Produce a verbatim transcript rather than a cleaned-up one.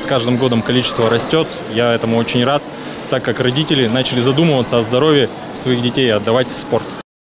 с каждым годом количество растет. Я этому очень рад, так как родители начали задумываться о здоровье своих детей и отдавать в спорт.